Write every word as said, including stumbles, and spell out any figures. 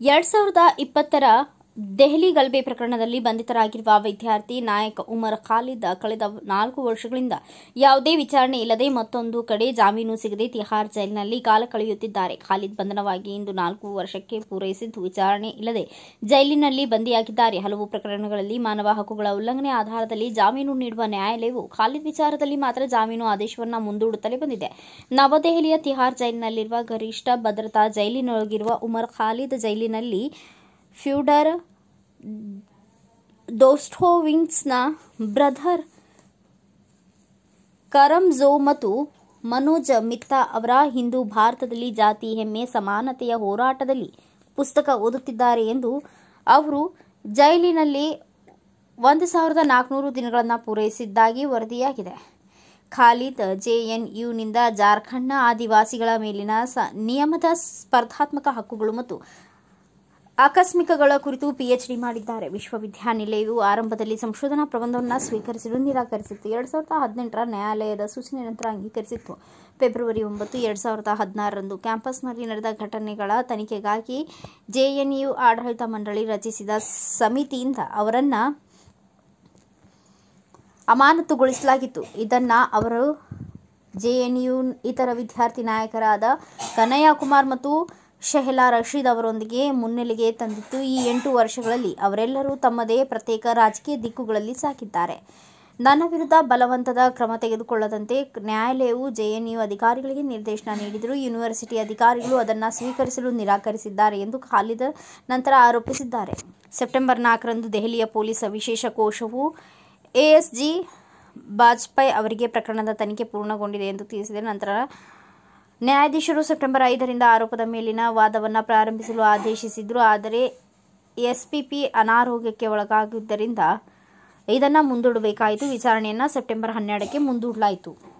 ಎರಡ್ ಸಾವಿರದ ಇಪ್ಪತ್ತರ ದೆಹಲಿ ಗಲಭೆ ಪ್ರಕರಣದಲ್ಲಿ ಬಂಧಿತರಾಗಿರುವ ವಿದ್ಯಾರ್ಥಿ ನಾಯಕ್ ಉಮರ್ ಖಾಲಿದ್ ಕಳೆದ ನಾಲ್ಕು ವರ್ಷಗಳಿಂದ ಯಾವುದೇ ವಿಚಾರಣೆ ಇಲ್ಲದೆ ಮತ್ತೊಂದು ಕಡೆ ಜಾಮೀನು ಸಿಗದೆ ತಿಹಾರ್ ಜೈಲಿನಲ್ಲಿ ಕಾಲ ಕಳೆಯುತ್ತಿದ್ದಾರೆ. ಖಾಲಿದ್ ಬಂಧನವಾಗಿ ಇಂದು ನಾಲ್ಕು ವರ್ಷಕ್ಕೆ ಪೂರೈಸಿದ್ದು ವಿಚಾರಣೆ ಇಲ್ಲದೆ ಜೈಲಿನಲ್ಲಿ ಬಂಧಿಯಾಗಿದ್ದಾರೆ. ಹಲವು ಪ್ರಕರಣಗಳಲ್ಲಿ ಮಾನವ ಹಕ್ಕುಗಳ ಉಲ್ಲಂಘನೆ ಆಧಾರದಲ್ಲಿ ಜಾಮೀನು ನೀಡುವ ನ್ಯಾಯಾಲಯವು ಖಾಲಿದ್ ವಿಚಾರದಲ್ಲಿ ಮಾತ್ರ ಜಾಮೀನು ಆದೇಶವನ್ನು ಮುಂದೂಡುತ್ತಲೇ ಬಂದಿದೆ. ನವದೆಹಲಿಯ ತಿಹಾರ್ ಜೈಲಿನಲ್ಲಿರುವ ಗರಿಷ್ಠ ಭದ್ರತಾ ಜೈಲಿನೊಳಗಿರುವ ಉಮರ್ ಖಾಲಿದ್ ಜೈಲಿನಲ್ಲಿ ಫ್ಯೂಡರ್ ದೋಸ್ಟೋವ್ಸ್ಕಿನ ಬ್ರದರ್ ಕರಮ್ಜೋವ್ ಮತ್ತು ಮನೋಜ್ ಮಿತ್ತಾ ಅವರ ಹಿಂದೂ ಭಾರತದಲ್ಲಿ ಜಾತಿ ಹೆಮ್ಮೆ ಸಮಾನತೆಯ ಹೋರಾಟದಲ್ಲಿ ಪುಸ್ತಕ ಓದುತ್ತಿದ್ದಾರೆ ಎಂದು ಅವರು ಜೈಲಿನಲ್ಲಿ ಒಂದು ಸಾವಿರದ ನಾಲ್ಕುನೂರು ದಿನಗಳನ್ನು ಪೂರೈಸಿದ್ದಾಗಿ ವರದಿಯಾಗಿದೆ. ಖಾಲಿದ್ ಜೆಎನ್ಯುನಿಂದ ಜಾರ್ಖಂಡ್ನ ಆದಿವಾಸಿಗಳ ಮೇಲಿನ ನಿಯಮದ ಸ್ಪರ್ಧಾತ್ಮಕ ಹಕ್ಕುಗಳು ಮತ್ತು ಆಕಸ್ಮಿಕಗಳ ಕುರಿತು ಪಿಎಚ್ಡಿ ಮಾಡಿದ್ದಾರೆ. ವಿಶ್ವವಿದ್ಯಾನಿಲಯವು ಆರಂಭದಲ್ಲಿ ಸಂಶೋಧನಾ ಪ್ರಬಂಧವನ್ನು ಸ್ವೀಕರಿಸಲು ನಿರಾಕರಿಸಿತ್ತು. ಎರಡ್ ಸಾವಿರದ ಹದಿನೆಂಟರ ನ್ಯಾಯಾಲಯದ ಸೂಚನೆ ನಂತರ ಅಂಗೀಕರಿಸಿತ್ತು. ಫೆಬ್ರವರಿ ಒಂಬತ್ತು ಎರಡ್ ಸಾವಿರದ ಹದಿನಾರರಂದು ಕ್ಯಾಂಪಸ್ನಲ್ಲಿ ನಡೆದ ಘಟನೆಗಳ ತನಿಖೆಗಾಗಿ ಜೆಎನ್ಯು ಆಡಳಿತ ಮಂಡಳಿ ರಚಿಸಿದ ಸಮಿತಿಯಿಂದ ಅವರನ್ನು ಅಮಾನತುಗೊಳಿಸಲಾಗಿತ್ತು. ಇದನ್ನು ಅವರು ಜೆಎನ್ಯು ಇತರ ವಿದ್ಯಾರ್ಥಿ ನಾಯಕರಾದ ಕನ್ಹಯ್ಯ ಕುಮಾರ್ ಮತ್ತು ಶೆಹಲಾ ರಶೀದ್ ಅವರೊಂದಿಗೆ ಮುನ್ನೆಲೆಗೆ ತಂದಿತ್ತು. ಈ ಎಂಟು ವರ್ಷಗಳಲ್ಲಿ ಅವರೆಲ್ಲರೂ ತಮ್ಮದೇ ಪ್ರತ್ಯೇಕ ರಾಜಕೀಯ ದಿಕ್ಕುಗಳಲ್ಲಿ ಸಾಗಿದ್ದಾರೆ. ನನ್ನ ವಿರುದ್ಧ ಬಲವಂತದ ಕ್ರಮ ತೆಗೆದುಕೊಳ್ಳದಂತೆ ನ್ಯಾಯಾಲಯವು ಜೆಎನ್ಯು ಅಧಿಕಾರಿಗಳಿಗೆ ನಿರ್ದೇಶನ ನೀಡಿದರೂ ಯೂನಿವರ್ಸಿಟಿ ಅಧಿಕಾರಿಗಳು ಅದನ್ನು ಸ್ವೀಕರಿಸಲು ನಿರಾಕರಿಸಿದ್ದಾರೆ ಎಂದು ಖಾಲಿದ್ ನಂತರ ಆರೋಪಿಸಿದ್ದಾರೆ. ಸೆಪ್ಟೆಂಬರ್ ನಾಲ್ಕರಂದು ದೆಹಲಿಯ ಪೊಲೀಸ್ ವಿಶೇಷ ಕೋಶವು ಎಎಸ್ಜಿ ಬಾಜ್ಪಾಯ್ ಅವರಿಗೆ ಪ್ರಕರಣದ ತನಿಖೆ ಪೂರ್ಣಗೊಂಡಿದೆ ಎಂದು ತಿಳಿಸಿದೆ. ನಂತರ ನ್ಯಾಯಾಧೀಶರು ಸೆಪ್ಟೆಂಬರ್ ಐದರಿಂದ ಆರೋಪದ ಮೇಲಿನ ವಾದವನ್ನು ಪ್ರಾರಂಭಿಸಲು ಆದೇಶಿಸಿದರು. ಆದರೆ ಎಸ್ಪಿಪಿ ಅನಾರೋಗ್ಯಕ್ಕೆ ಒಳಗಾಗಿದ್ದರಿಂದ ಇದನ್ನು ಮುಂದೂಡಬೇಕಾಯಿತು. ವಿಚಾರಣೆಯನ್ನು ಸೆಪ್ಟೆಂಬರ್ ಹನ್ನೆರಡಕ್ಕೆ ಮುಂದೂಡಲಾಯಿತು.